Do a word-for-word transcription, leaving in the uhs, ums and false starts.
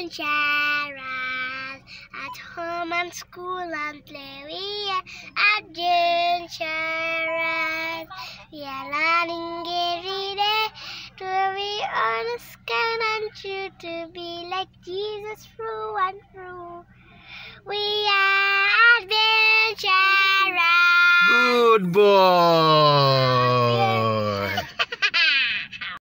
adventurers. At home and school and play, we are adventurers. We are learning every day to be honest, kind and true, to be like Jesus through and through. We are adventurers. Good boy.